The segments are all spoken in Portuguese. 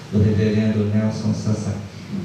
do reverendo Nelson Sasaki.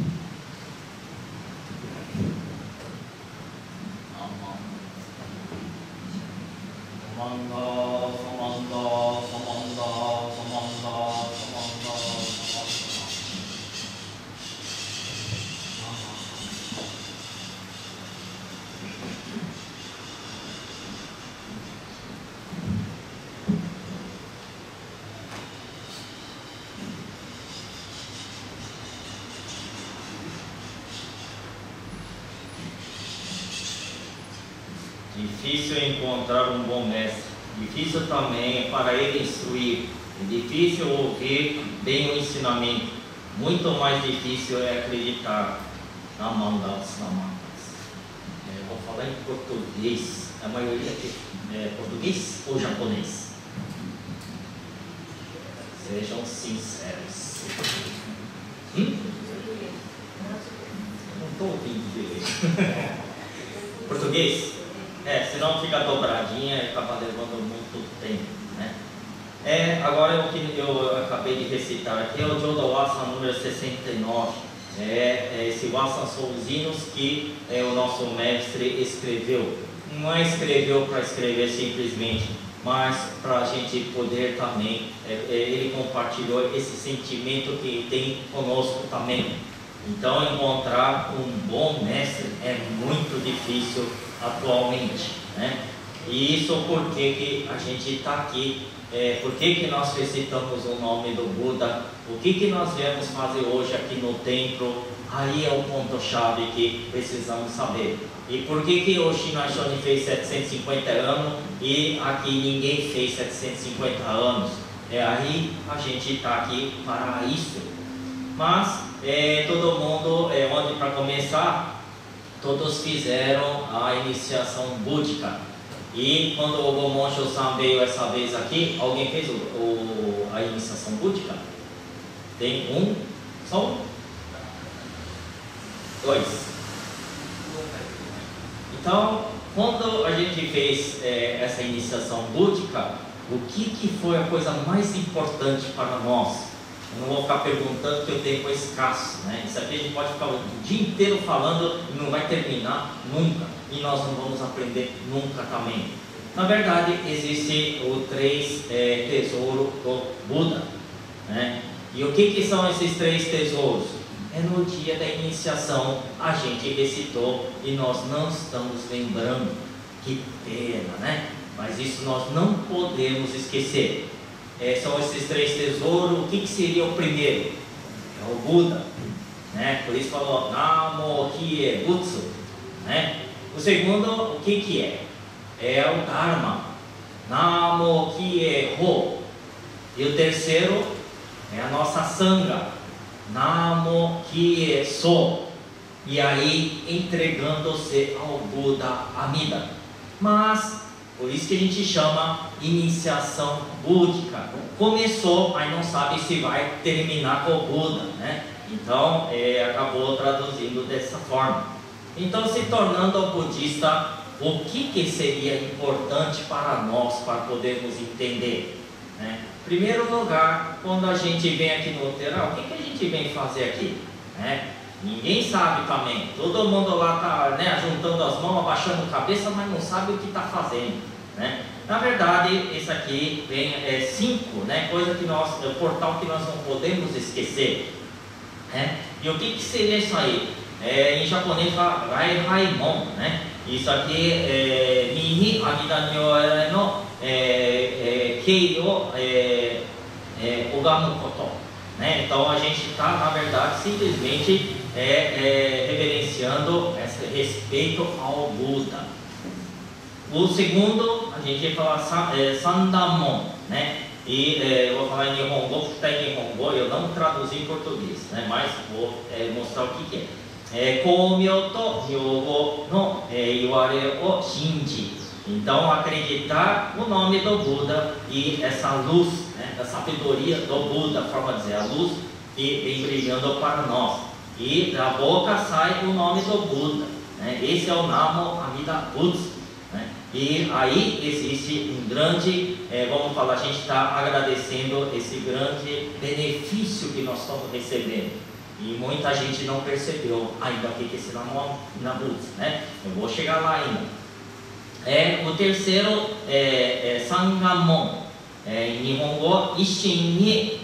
Difícil encontrar um bom mestre, difícil também para ele instruir, é difícil ouvir bem o ensinamento, muito mais difícil é acreditar na mão das mandas. Vou falar em português, a maioria aqui é português ou japonês? Sejam sinceros. Não estou ouvindo direito. Português? Senão fica dobradinha e acaba levando muito tempo, né? Agora eu acabei de recitar aqui é o Jodo Wasa número 69. Esse Wasa são os hinos que o nosso mestre escreveu. Não escreveu para escrever simplesmente, mas para a gente poder também, ele compartilhou esse sentimento que tem conosco também. Então encontrar um bom mestre é muito difícil atualmente, né? E isso porque que a gente está aqui, porque que nós recitamos o nome do Buda, o que nós viemos fazer hoje aqui no templo, aí é o ponto-chave que precisamos saber. E por que o Shinai Shonin fez 750 anos e aqui ninguém fez 750 anos? Aí a gente está aqui para isso. Mas todo mundo, onde para começar, todos fizeram a iniciação búdica. E quando o Gomon Shosan veio essa vez aqui, alguém fez a iniciação búdica? Tem um? Só um? Dois. Então, quando a gente fez essa iniciação búdica, o que foi a coisa mais importante para nós? Eu não vou ficar perguntando porque o tempo é escasso, né? Isso aqui a gente pode ficar o dia inteiro falando e não vai terminar nunca. E nós não vamos aprender nunca também. Na verdade, existe o 3 tesouros do Buda, né? E o que são esses 3 tesouros? No dia da iniciação a gente recitou e nós não estamos lembrando. Que pena, né? Mas isso nós não podemos esquecer. São esses 3 tesouros. O que seria o primeiro? É o Buda, né? Por isso falou Namo Kie Butsu, né? O segundo, o que é? É o Dharma, Namo Kie Ho. E o terceiro é a nossa Sangha, Namo Kie So. E aí entregando-se ao Buda Amida. Mas por isso que a gente chama iniciação búdica. Começou, mas não sabe se vai terminar com o Buda, né? Então, acabou traduzindo dessa forma. Então, se tornando budista, o que seria importante para nós, para podermos entender, né? Em primeiro lugar, quando a gente vem aqui no Terá, o que a gente vem fazer aqui, né? Ninguém sabe também. Todo mundo lá está, né, juntando as mãos, abaixando a cabeça, mas não sabe o que está fazendo, né? Na verdade, esse aqui vem 5, né, coisa que nós, o portal que nós não podemos esquecer, né? E o que seria isso aí? Em japonês fala Rai Haimon, né? Isso aqui é Mihi Amida Nyoe no Kei o Ogamu Koto, né? Então a gente está, na verdade, simplesmente reverenciando esse respeito ao Buda. O segundo, a gente vai falar Sandamon, né? E eu vou falar em Nihongo, porque está em Nihongo, eu não traduzi em português, né? Mas vou mostrar o que é. Koumyo to Hyogo no Iware o Shinji. Então, acreditar no nome do Buda e essa luz, né, da sabedoria do Buda, forma de dizer, a luz que vem brilhando para nós. E da boca sai o nome do Buda, né? Esse é o Namo Amida Butsu, né? E aí existe um grande, vamos falar, a gente está agradecendo esse grande benefício que nós estamos recebendo. E muita gente não percebeu ainda o que é esse Nabutsu, né? Eu vou chegar lá ainda. O terceiro é Sangamon. Em Nihongo, Ishin ni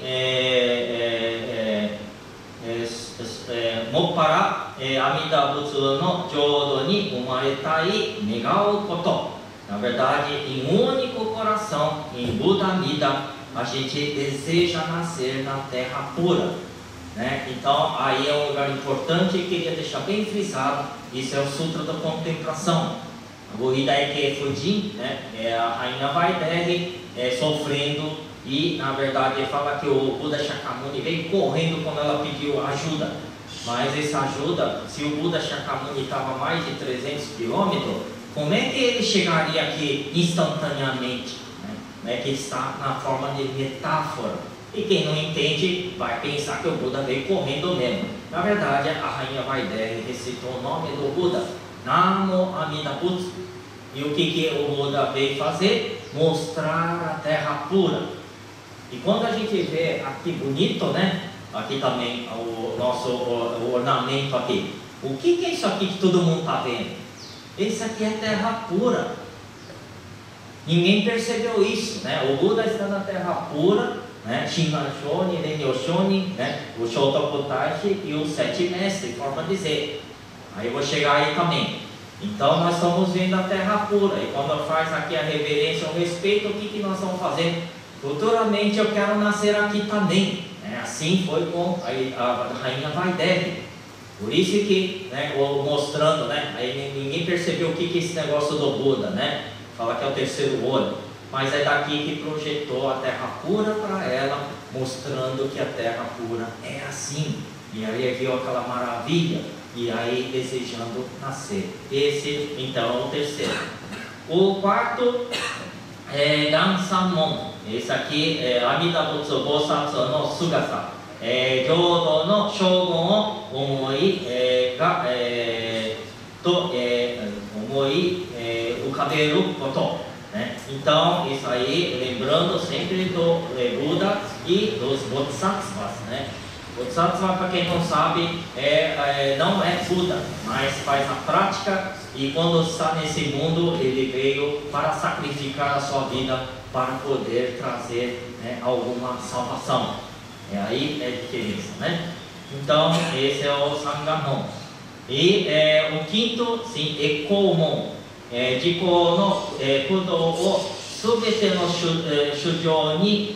Moppara Amida Butsu no Jodo ni umaretai negao koto. Na verdade, em um único coração, em Buda Amida, a gente deseja nascer na terra pura, né? Então, aí é um lugar importante e queria deixar bem frisado. Isso é o Sutra da Contemplação. O Hidaike Fujin, né? A rainha Vaideri sofrendo, e na verdade fala que o Buda Shakyamuni veio correndo quando ela pediu ajuda. Mas essa ajuda, se o Buda Shakyamuni estava a mais de 300 quilômetros, como é que ele chegaria aqui instantaneamente? Né? Que está na forma de metáfora. E quem não entende vai pensar que o Buda veio correndo mesmo. Na verdade, a rainha Vaideri recitou o nome do Buda, Namo Amida Butsu. E o que o Buda veio fazer? Mostrar a terra pura. E quando a gente vê aqui bonito, né? Aqui também o nosso ornamento aqui. O que é isso aqui que todo mundo está vendo? Esse aqui é terra pura. Ninguém percebeu isso, né? O Buda está na terra pura, né? Shinran-shoni, Renyo-shoni, né? O Shotoku-taishi e os 7 mestres, forma de dizer. Aí eu vou chegar aí também. Então nós estamos vendo a terra pura. E quando faz aqui a reverência, o respeito, o que nós vamos fazer? Futuramente eu quero nascer aqui também. Assim foi com a rainha Vaideri. Por isso que, né, mostrando, né, aí ninguém percebeu o que é esse negócio do Buda, né? Fala que é o terceiro olho. Mas é daqui que projetou a terra pura para ela, mostrando que a terra pura é assim. E aí viu aquela maravilha, e aí desejando nascer. Esse então é o terceiro. O quarto é Gansamon. Esse aqui é Amida Butsu Bosatsu no Sugasa. Jodo no Shogun o Omoi Ukaberu Koto. Então, isso aí, lembrando sempre do Buda e dos Bodhisattvas, né? Bodhisattva, para quem não sabe, não é Buda, mas faz a prática, e quando está nesse mundo, ele veio para sacrificar a sua vida para poder trazer, né, alguma salvação. Aí é a diferença, né? Então, esse é o Sangamon. E o quinto, sim, Ekomon. Jiko no Kudo o Subete no Shujou ni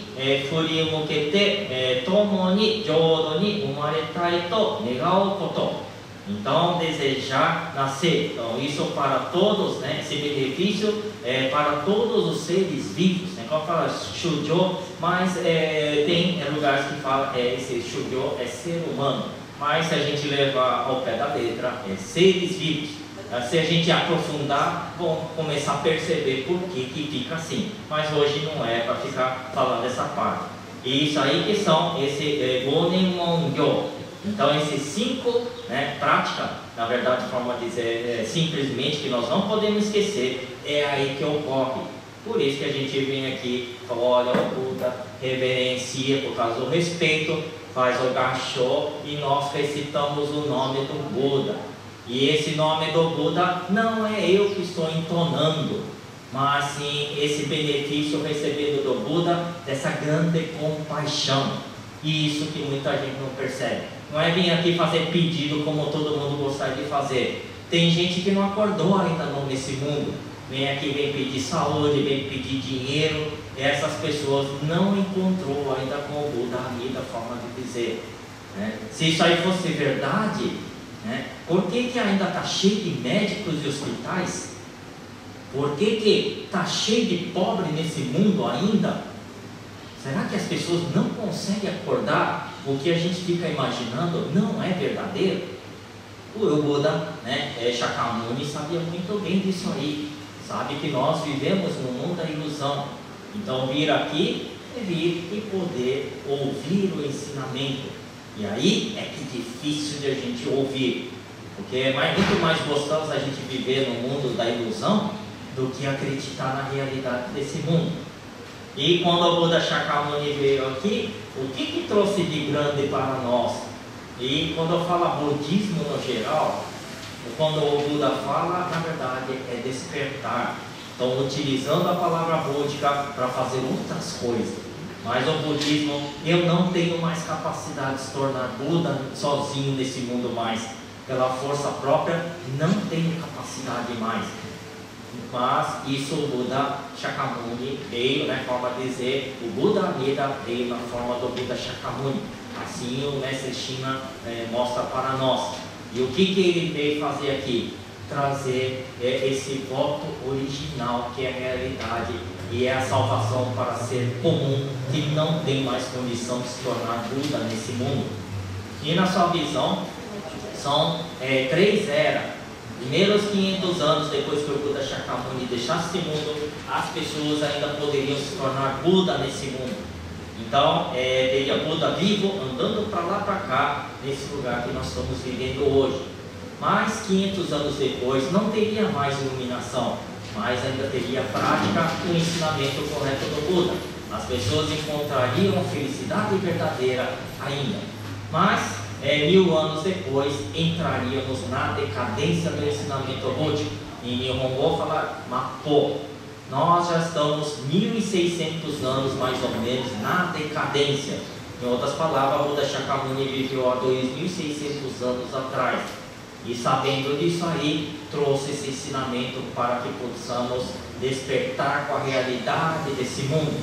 furimukete tomo ni Jodo ni umaretai to negao koto. Então, desejar nascer. Então, isso para todos, né? Esse benefício é para todos os seres vivos, né? Quando fala Shujou, mas tem lugares que fala esse Shujou é ser humano. Mas se a gente levar ao pé da letra, é seres vivos. Se a gente aprofundar, vamos começar a perceber por que fica assim. Mas hoje não é para ficar falando dessa parte. E isso aí que são esse Gonemon-gyo. Então esses 5, né, prática, na verdade, forma de dizer simplesmente que nós não podemos esquecer, é aí que ocorre. Por isso que a gente vem aqui, olha o Buda, reverencia por causa do respeito, faz o gachô e nós recitamos o nome do Buda. E esse nome do Buda não é eu que estou entonando, mas sim esse benefício recebido do Buda, dessa grande compaixão. E isso que muita gente não percebe. Não é vir aqui fazer pedido como todo mundo gostaria de fazer. Tem gente que não acordou ainda nesse mundo. Vem aqui, vem pedir saúde, vem pedir dinheiro. E essas pessoas não encontrou ainda com o Buda a forma de dizer, né? Se isso aí fosse verdade, né? Por que ainda está cheio de médicos e hospitais? Por que está cheio de pobre nesse mundo ainda? Será que as pessoas não conseguem acordar? O que a gente fica imaginando não é verdadeiro? O Buda, né, Shakyamuni, sabia muito bem disso aí. Sabe que nós vivemos no mundo da ilusão. Então vir aqui é vir e poder ouvir o ensinamento. E aí é que é difícil de a gente ouvir, porque é muito mais gostoso a gente viver no mundo da ilusão do que acreditar na realidade desse mundo. E quando o Buda Shakyamuni veio aqui, o que trouxe de grande para nós? E quando eu falo budismo no geral, quando o Buda fala, na verdade é despertar. Estão utilizando a palavra búdica para fazer outras coisas. Mas o budismo, eu não tenho mais capacidade de se tornar Buda sozinho nesse mundo mais. Pela força própria, não tenho capacidade mais. Mas isso o Buda Shakyamuni veio, né, forma de dizer, o Buda Amida veio na forma do Buda Shakyamuni. Assim o mestre Shima mostra para nós. E o que ele veio fazer aqui? Trazer esse voto original, que é a realidade e é a salvação para ser comum, que não tem mais condição de se tornar Buda nesse mundo. E na sua visão, são 3 eras. Primeiros 500 anos depois que o Buda Shakyamuni deixasse esse mundo, as pessoas ainda poderiam se tornar Buda nesse mundo. Então, teria Buda vivo, andando para lá para cá, nesse lugar que nós estamos vivendo hoje. Mas 500 anos depois, não teria mais iluminação, mas ainda teria a prática e o ensinamento correto do Buda. As pessoas encontrariam a felicidade verdadeira ainda. Mas 1000 anos depois, entraríamos na decadência do ensinamento búdico. Em Nihongo fala Mappo. Nós já estamos 1600 anos mais ou menos na decadência. Em outras palavras, o Buda Shakyamuni viveu há 2600 anos atrás. E sabendo disso aí, trouxe esse ensinamento para que possamos despertar com a realidade desse mundo.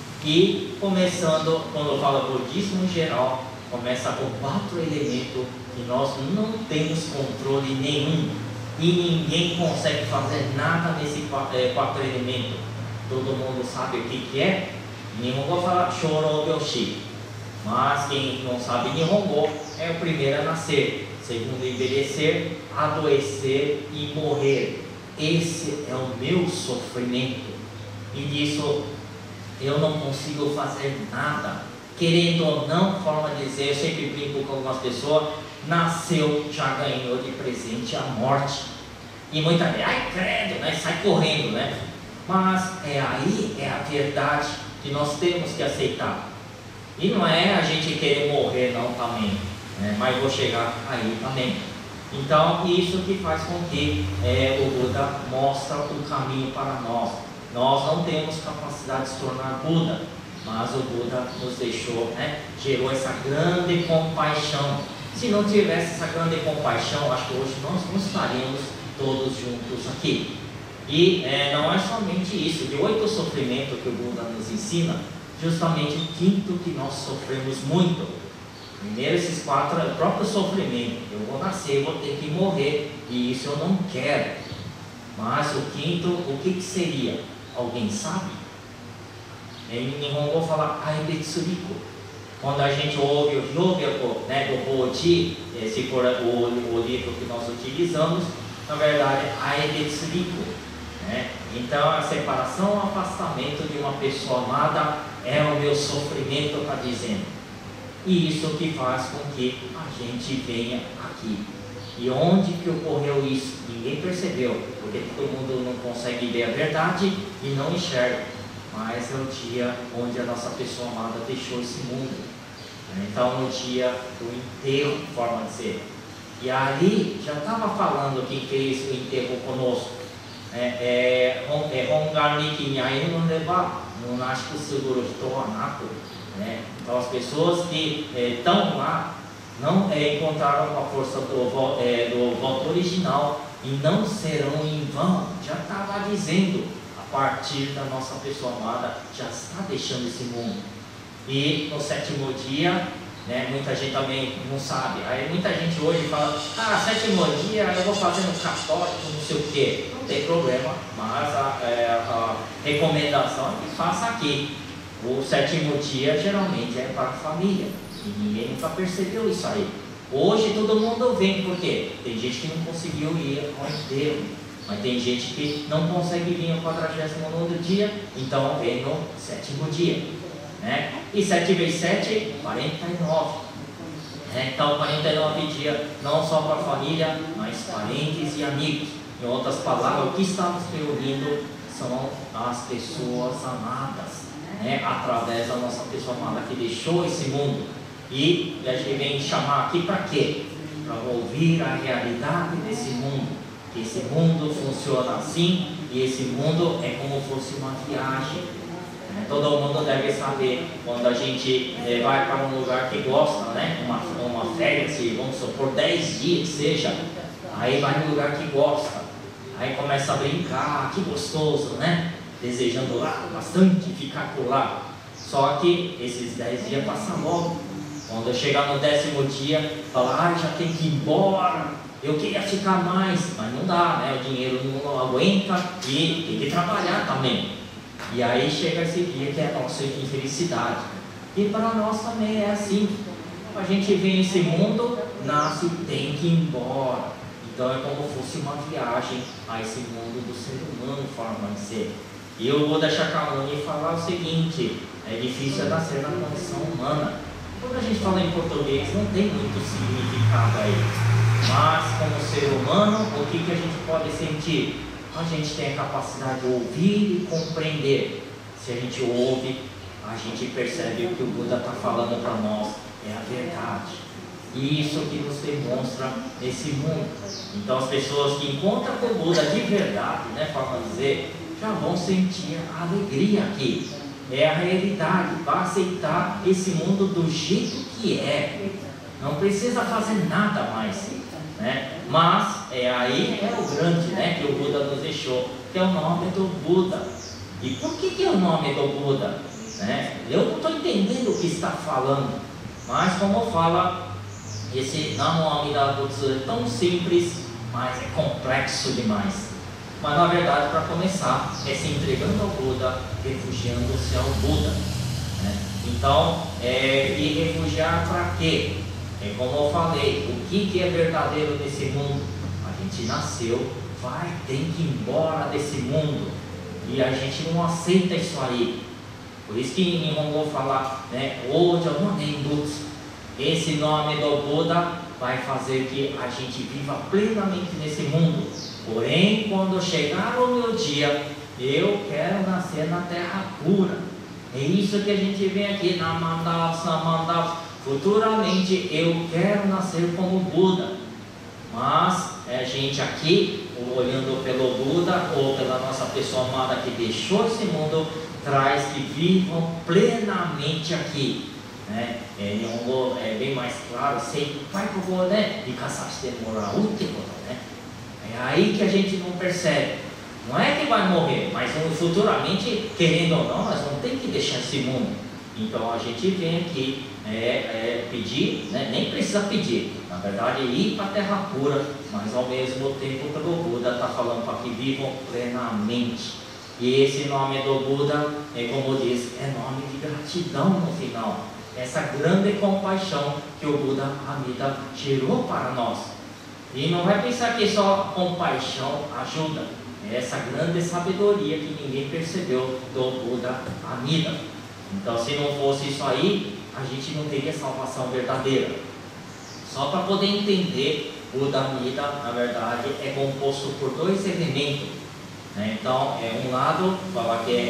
E começando, quando eu falo budismo em geral, começa com 4 elementos que nós não temos controle nenhum. E ninguém consegue fazer nada nesses 4 elementos. Todo mundo sabe o que é? Nihongo fala Shorobyoshi. Mas quem não sabe Nihongo é o primeiro a nascer, segundo envelhecer, adoecer e morrer. Esse é o meu sofrimento. E disso eu não consigo fazer nada. Querendo ou não, forma de dizer, eu sempre brinco com algumas pessoas, nasceu, já ganhou de presente a morte. E muita gente, ai credo, né? Sai correndo, né? Mas aí é a verdade que nós temos que aceitar. E não é a gente querer morrer não também, né? Mas vou chegar aí também. Então isso que faz com que o Buda mostra o caminho para nós. Nós não temos capacidade de se tornar Buda, mas o Buda nos deixou, né? Gerou essa grande compaixão. Se não tivesse essa grande compaixão, acho que hoje nós não estaríamos todos juntos aqui. E não é somente isso, de 8 sofrimentos que o Buda nos ensina, justamente o 5º que nós sofremos muito. Primeiro, esses 4 é o próprio sofrimento. Eu vou nascer, vou ter que morrer, e isso eu não quero. Mas o 5º, o que seria? Alguém sabe? Em Nihongo fala Aibetsuriko. Quando a gente ouve o Hyōgyaku, né, do Bodhi, se for o livro que nós utilizamos, na verdade, Aibetsuriko, né? Então a separação, o afastamento de uma pessoa amada é o meu sofrimento, está dizendo. E isso que faz com que a gente venha aqui. E onde que ocorreu isso? Ninguém percebeu, porque todo mundo não consegue ver a verdade e não enxerga. Mas é o dia onde a nossa pessoa amada deixou esse mundo. Então no dia do enterro, forma de dizer. E ali já estava falando quem fez o enterro conosco. Hongarniki Nyai no Neba, no Nashku Seguro Hitoanaku. Então as pessoas que estão lá não encontraram a força do voto original e não serão em vão. Já estava dizendo, a partir da nossa pessoa amada, já está deixando esse mundo. E no 7º dia, né, muita gente também não sabe. Aí muita gente hoje fala, 7º dia eu vou fazer no católico, não sei o que. Não tem problema, mas a recomendação é que faça aqui. O 7º dia geralmente é para a família. E ninguém nunca percebeu isso aí. Hoje todo mundo vem, por quê? Tem gente que não conseguiu ir ao enterro. Mas tem gente que não consegue vir ao 49º dia, então vem no 7º dia. Né? E 7 vezes 7, 49. Então 49 dias, não só para a família, mas parentes e amigos. Em outras palavras, o que estamos reunindo são as pessoas amadas, né? Através da nossa pessoa amada que deixou esse mundo. E a gente vem chamar aqui para quê? Para ouvir a realidade desse mundo. Que esse mundo funciona assim, e esse mundo é como fosse uma viagem. Todo mundo deve saber, quando a gente vai para um lugar que gosta, né? Uma férias, vamos supor 10 dias que seja, aí vai num lugar que gosta, aí começa a brincar, que gostoso, né? Desejando lá bastante ficar por lá. Só que esses 10 dias passam logo. Quando chegar no 10º dia, fala, já tem que ir embora, eu queria ficar mais, mas não dá, né? O dinheiro não aguenta e tem que trabalhar também. E aí chega esse dia que é a nossa infelicidade. E para nós também é assim. A gente vem nesse mundo, nasce e tem que ir embora. Então é como se fosse uma viagem a esse mundo do ser humano, forma de ser. E eu vou deixar Shakyamuni falar o seguinte: é difícil nascer na condição humana. Quando a gente fala em português, não tem muito significado aí. Mas como ser humano, o que a gente pode sentir? A gente tem a capacidade de ouvir e compreender. Se a gente ouve, a gente percebe o que o Buda está falando para nós é a verdade. E isso que nos demonstra nesse mundo. Então as pessoas que encontram com o Buda de verdade, né, para dizer, já vão sentir a alegria aqui. É a realidade, vai aceitar esse mundo do jeito que é. Não precisa fazer nada mais. Né? Mas aí é o grande, né, que o Buda nos deixou, que é o nome do Buda. E por que é o nome do Buda? Né? Eu não estou entendendo o que está falando, mas como fala, esse Namo Amida Butsu é tão simples, mas é complexo demais. Mas na verdade, para começar, é se entregando ao Buda, refugiando-se ao Buda. Né? Então, e refugiar para quê? É como eu falei, o que é verdadeiro nesse mundo? A gente nasceu, tem que ir embora desse mundo. E a gente não aceita isso aí. Por isso que em Nihongo falar, né, Oja Nonen Butsu, esse nome do Buda vai fazer que a gente viva plenamente nesse mundo. Porém, quando chegar o meu dia, eu quero nascer na terra pura. É isso que a gente vem aqui, Namandavs, Namandavs. Futuramente eu quero nascer como Buda, mas a gente aqui, olhando pelo Buda ou pela nossa pessoa amada que deixou esse mundo, traz que vivam plenamente aqui. Né? É bem mais claro, sei, vai para o Buda, né? E caçaste morar né? É aí que a gente não percebe. Não é que vai morrer, mas futuramente, querendo ou não, nós vamos ter que deixar esse mundo. Então a gente vem aqui pedir, né? Nem precisa pedir, na verdade ir para a terra pura, mas ao mesmo tempo o Buda está falando para que vivam plenamente. E esse nome do Buda, como diz, é nome de gratidão no final. Essa grande compaixão que o Buda Amida gerou para nós. E não vai pensar que só compaixão ajuda. É essa grande sabedoria que ninguém percebeu do Buda Amida. Então, se não fosse isso aí, a gente não teria salvação verdadeira. Só para poder entender, o Buda Amida, na verdade, é composto por 2 elementos. Né? Então, um lado, fala que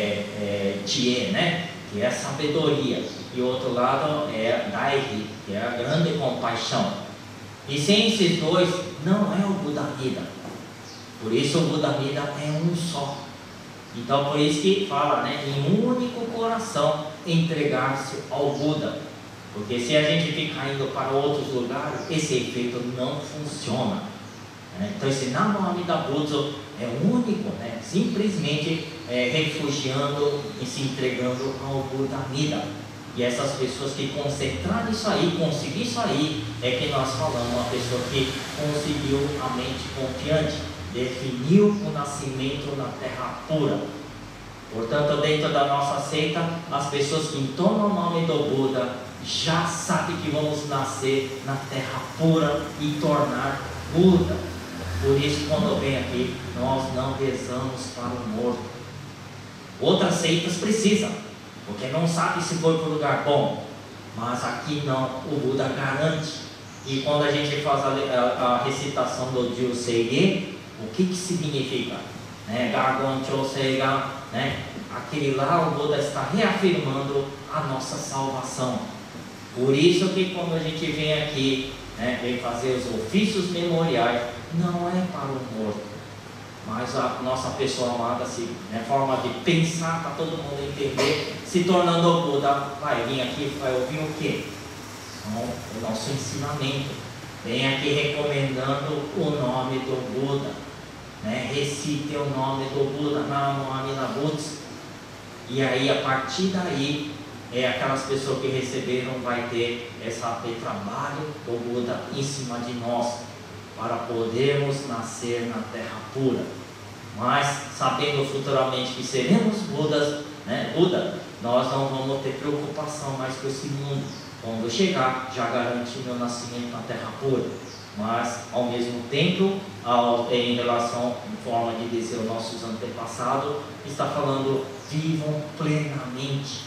é Tie, né? Que é a sabedoria. E o outro lado é Daihi, que é a grande compaixão. E sem esses dois, não é o Buda Amida. Por isso, o Buda Amida é um só. Então, por isso que fala, né, em um único coração entregar-se ao Buda. Porque se a gente ficar indo para outros lugares, esse efeito não funciona. Né? Então, esse Namo Amida Butsu é único, né? Simplesmente refugiando e se entregando ao Buda Amida. E essas pessoas que concentraram isso aí, conseguiram isso aí, é que nós falamos, uma pessoa que conseguiu a mente confiante, definiu o nascimento na terra pura. Portanto, dentro da nossa seita, as pessoas que entonam o nome do Buda já sabem que vamos nascer na terra pura e tornar Buda. Por isso, quando vem aqui, nós não rezamos para o morto. Outras seitas precisam, porque não sabe se foi para o lugar bom. Mas aqui não, o Buda garante. E quando a gente faz a recitação do Jusei, O que significa? Gagon Choseigan, aquele lá, o Buda está reafirmando a nossa salvação. Por isso que quando a gente vem aqui, vem fazer os ofícios memoriais, não é para o morto, mas a nossa pessoa amada, forma de pensar para todo mundo entender, se tornando o Buda, vai vir aqui, vai ouvir o quê? O nosso ensinamento. Vem aqui recomendando o nome do Buda, recite o nome do Buda, Namo Amida Butsu. E aí, a partir daí, aquelas pessoas que receberam vai ter esse trabalho do Buda em cima de nós, para podermos nascer na terra pura. Mas, sabendo futuramente que seremos Budas, Buda, nós não vamos ter preocupação mais com esse mundo. Quando chegar, já garanti meu nascimento na terra pura. Mas, ao mesmo tempo, em relação, em forma de dizer os nossos antepassados, está falando, vivam plenamente.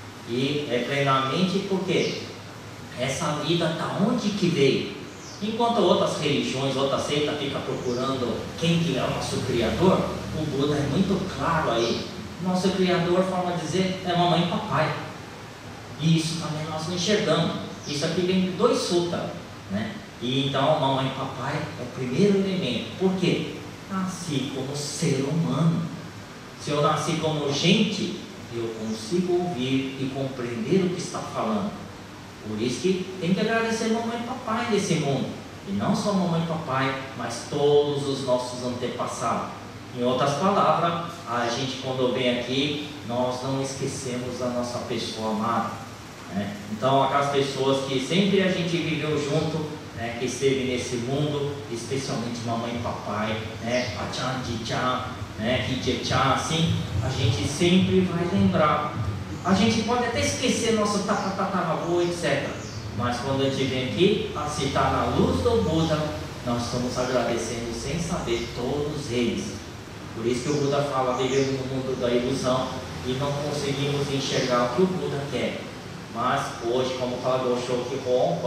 E é plenamente porque essa vida está onde que veio. Enquanto outras religiões, outras seitas ficam procurando quem que é o nosso Criador, o Buda é muito claro aí. Nosso Criador, forma de dizer, é mamãe e papai. E isso também nós não enxergamos. Isso aqui vem de 2 sutras, E então, mamãe e papai é o primeiro elemento. Por quê? Nasci como ser humano. Se eu nasci como gente, eu consigo ouvir e compreender o que está falando. Por isso que tem que agradecer mamãe e papai desse mundo. E não só mamãe e papai, mas todos os nossos antepassados. Em outras palavras, a gente quando vem aqui, nós não esquecemos da nossa pessoa amada. Então, aquelas pessoas que sempre a gente viveu junto, que esteve nesse mundo, especialmente mamãe e papai, Pachan, Jichan, Kijechan, assim, a gente sempre vai lembrar. A gente pode até esquecer nosso tataravô, etc. Mas quando a gente vem aqui, se está na luz do Buda, nós estamos agradecendo sem saber todos eles. Por isso que o Buda fala, vivemos no mundo da ilusão e não conseguimos enxergar o que o Buda quer. Mas hoje, como fala do Shoki Honko,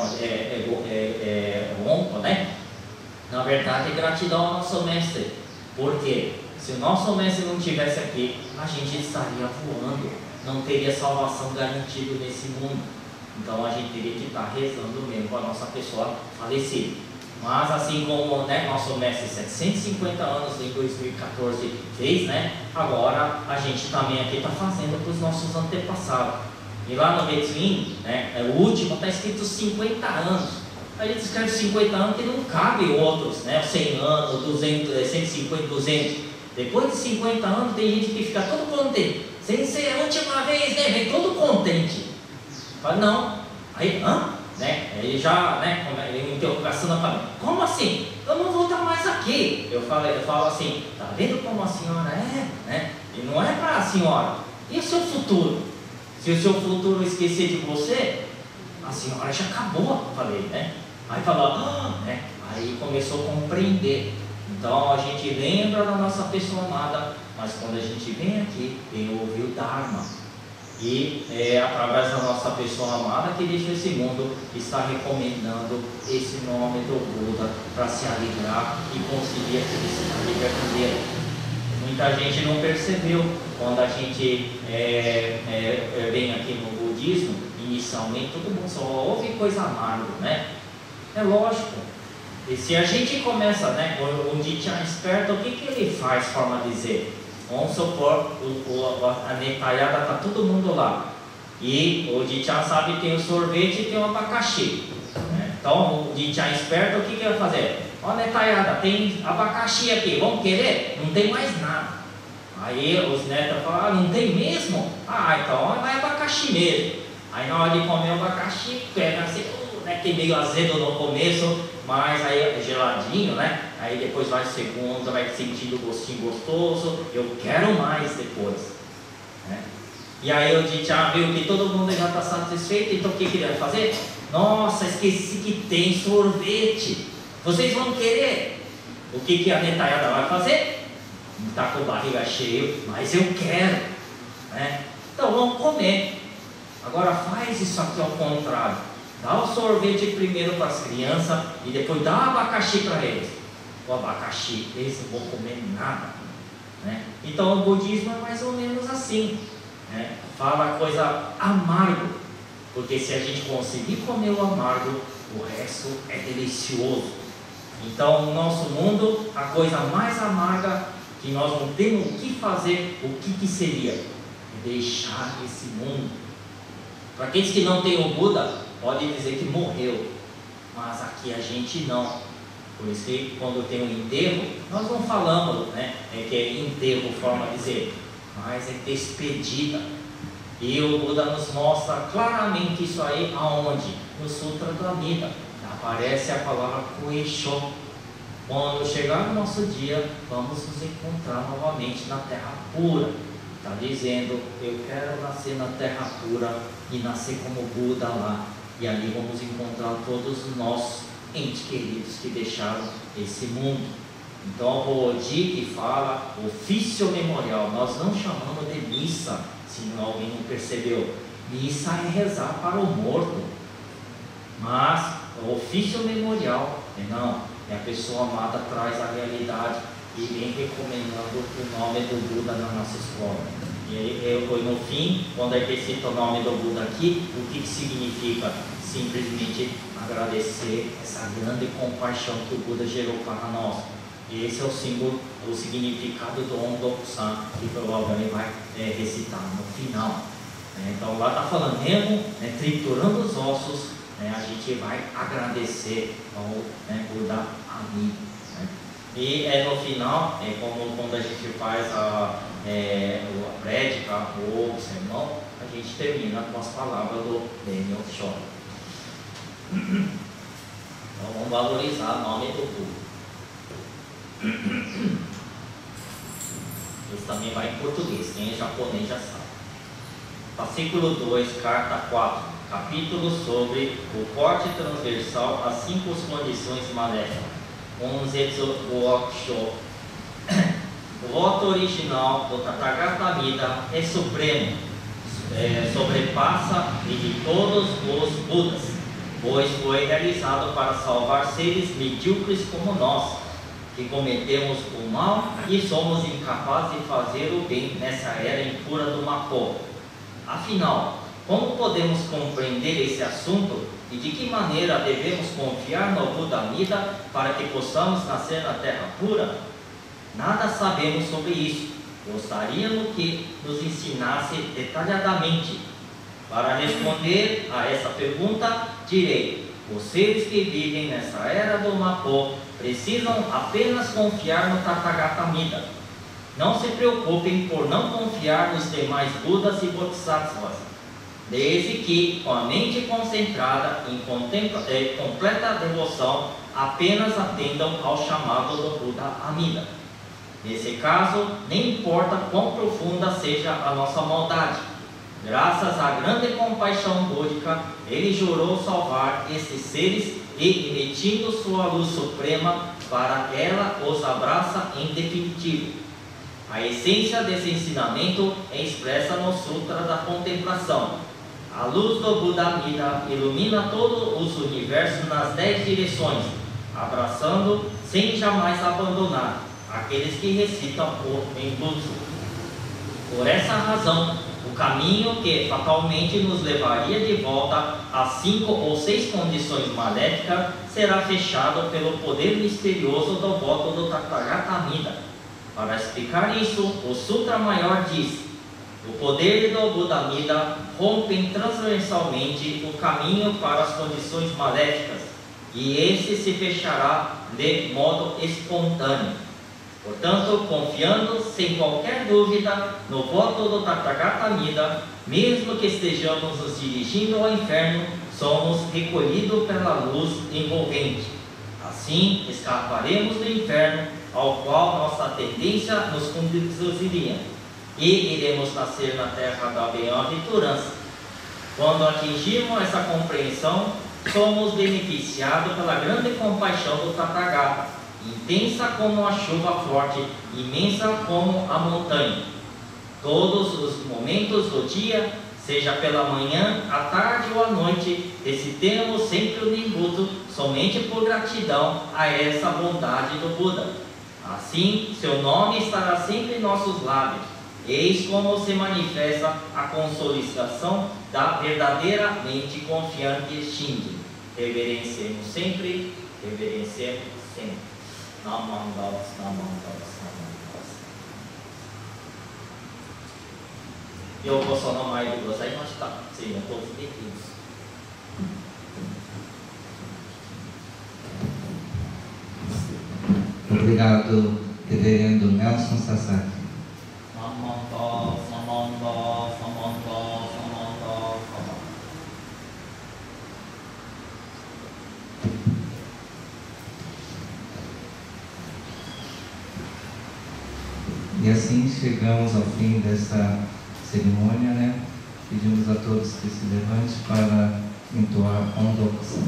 Honko, na verdade é gratidão ao nosso mestre. Porque se o nosso mestre não estivesse aqui, a gente estaria voando, não teria salvação garantida nesse mundo. Então a gente teria que estar rezando mesmo para a nossa pessoa falecida. Mas assim como nosso mestre 750 anos em 2014 fez, agora a gente também aqui está fazendo para os nossos antepassados. E lá no Retsuin, o último está escrito 50 anos. A gente escreve 50 anos que não cabe outros, 100 anos, 200, 150, 200. Depois de 50 anos tem gente que fica todo contente. Sem ser a última vez, vem todo contente. Fala, não. Aí, Aí já, uma interrogação na família. Como assim? Eu não vou estar mais aqui. Eu falo assim, tá vendo como a senhora é? E não é para a senhora. E o seu futuro? Se o seu futuro esquecer de você, a senhora já acabou, falei, Aí falou, aí começou a compreender. Então a gente lembra da nossa pessoa amada, mas quando a gente vem aqui, vem ouvir o Dharma. E é através da nossa pessoa amada que deixa esse mundo está recomendando esse nome do Buda para se alegrar e conseguir a felicidade verdadeira. Muita gente não percebeu quando a gente vem aqui no budismo, inicialmente todo mundo só ouve coisa amarga, É lógico. E se a gente começa, o Dichan esperto, o que ele faz, forma de dizer? Vamos supor, a netaiada está todo mundo lá. E o Dichan sabe que tem o sorvete e tem o abacaxi. Então o Dichan esperto, o que ele vai fazer? Ó, netaiada, tem abacaxi aqui, vamos querer? Não tem mais nada. Aí os netos falam, não tem mesmo? Então vai abacaxi mesmo. Aí na hora de comer o abacaxi, pega assim, que meio azedo no começo, mas aí é geladinho, Aí depois vai segundo, vai sentindo o gostinho gostoso, eu quero mais depois, E aí o Dichan viu que todo mundo já está satisfeito, então o que ele vai fazer? Nossa, esqueci que tem sorvete, vocês vão querer? O que a netaiada vai fazer? Não está com a barriga cheia, mas eu quero, Então vamos comer. Agora faz isso aqui ao contrário. Dá o sorvete primeiro para as crianças e depois dá o abacaxi para eles. o abacaxi, esse não vou comer nada, né? Então o budismo é mais ou menos assim, né? Fala coisa amargo, porque se a gente conseguir comer o amargo, o resto é delicioso. Então no nosso mundo, a coisa mais amarga que nós não temos o que fazer, o que seria? Deixar esse mundo. Para aqueles que não têm o Buda, pode dizer que morreu, mas aqui a gente não. Por isso que quando tem um enterro, nós não falamos, né, que é enterro, forma de dizer, mas é despedida. E o Buda nos mostra claramente isso aí, aonde? No Sutra do Amida, aparece a palavra Koisho. Quando chegar o nosso dia, vamos nos encontrar novamente na terra pura. Está dizendo, eu quero nascer na terra pura e nascer como Buda lá. E ali vamos encontrar todos os nossos entes queridos que deixaram esse mundo. Então o Bodhi que fala ofício memorial, nós não chamamos de missa, se alguém não percebeu. Missa é rezar para o morto, mas o ofício memorial é a pessoa amada traz a realidade e vem recomendando o nome do Buda na nossa escola. E aí, no fim, quando a gente cita o nome do Buda aqui, o que significa? Simplesmente agradecer essa grande compaixão que o Buda gerou para nós. E esse é o símbolo, o significado do Om Dokusan, que provavelmente vai recitar no final. Então lá está falando mesmo, triturando os ossos, a gente vai agradecer ao Buda amigo. E no final, como quando a gente faz a prédica ou o sermão, a gente termina com as palavras do Daniel Shore. Então vamos valorizar o nome do Buda. Isso também vai em português, quem é japonês já sabe. Versículo 2, carta 4, capítulo sobre o corte transversal às 5 condições maléficas. Onzetsu Goakusho. O voto original do Tathagata Amida é supremo, sobrepassa de todos os Budas, pois foi realizado para salvar seres medíocres como nós, que cometemos o mal e somos incapazes de fazer o bem nessa era impura do Mapô. Afinal, como podemos compreender esse assunto e de que maneira devemos confiar no Buda Amida para que possamos nascer na terra pura? Nada sabemos sobre isso. Gostaríamos que nos ensinasse detalhadamente. Para responder a essa pergunta, direi: os seres que vivem nessa era do Mapô precisam apenas confiar no Tathagata Amida. Não se preocupem por não confiar nos demais Budas e Bodhisattvas, desde que, com a mente concentrada em completa devoção, apenas atendam ao chamado do Buda Amida. Nesse caso, nem importa quão profunda seja a nossa maldade, graças à grande compaixão búdica, ele jurou salvar esses seres e, emitindo sua luz suprema, para ela os abraça em definitivo. A essência desse ensinamento é expressa no Sutra da Contemplação. A luz do Buda Amida ilumina todos os universos nas 10 direções, abraçando sem jamais abandonar aqueles que recitam o Menbutsu. Por essa razão, o caminho que fatalmente nos levaria de volta às 5 ou 6 condições maléficas será fechado pelo poder misterioso do voto do Tathagata Amida. Para explicar isso, o Sutra Maior diz: o poder do Buda Amida rompe transversalmente o caminho para as condições maléficas, e esse se fechará de modo espontâneo. Portanto, confiando sem qualquer dúvida no voto do Tathagata Amida, mesmo que estejamos nos dirigindo ao inferno, somos recolhidos pela luz envolvente. Assim, escaparemos do inferno, ao qual nossa tendência nos conduziria, e iremos nascer na terra da bem-aventurança. Quando atingirmos essa compreensão, somos beneficiados pela grande compaixão do Tathagata, intensa como a chuva forte, imensa como a montanha. Todos os momentos do dia, seja pela manhã, à tarde ou à noite, recitemos sempre o Nimbuto somente por gratidão a essa bondade do Buda. Assim, seu nome estará sempre em nossos lábios. Eis como se manifesta a consolidação da verdadeiramente confiante Shinji. Reverenciemos sempre, reverenciemos sempre. Namandalas, namandalas, namandalas. ようこその参りくださいました。ついのポーズでいきます。 Obrigado, Reverendo Nelson Sasaki. Namandalas, namandalas, namandalas, namandalas, namandalas. E assim chegamos ao fim dessa cerimônia, né? Pedimos a todos que se levante para entoar Ondoku-san.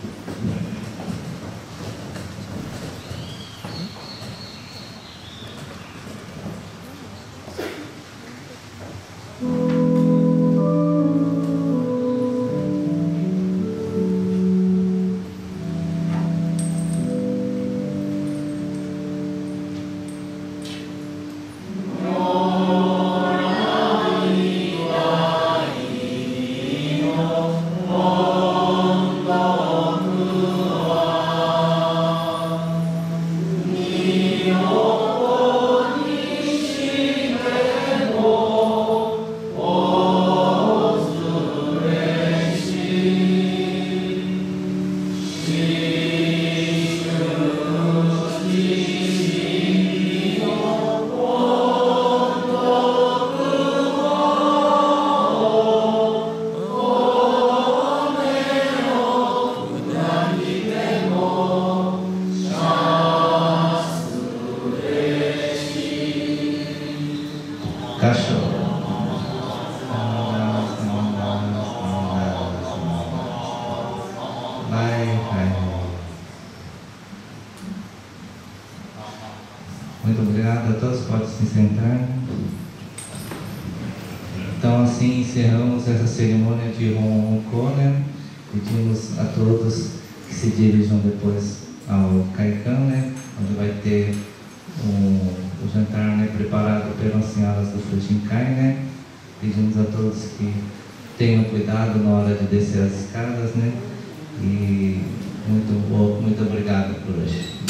Muito obrigado a todos, pode se sentar. Então assim encerramos essa cerimônia de Honko, né? Pedimos a todos que se dirijam depois ao Kaikan, né? Onde vai ter o jantar, né? Preparado pelas senhoras do Fujinkai, né? Pedimos a todos que tenham cuidado na hora de descer as escadas, né? E muito obrigado por hoje.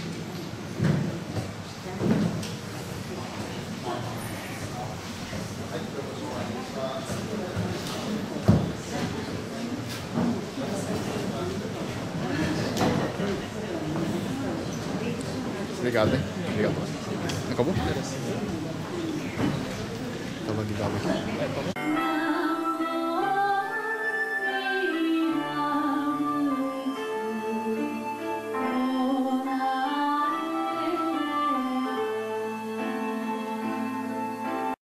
Obrigado, hein? Obrigado. Acabou? Tava ligado aqui.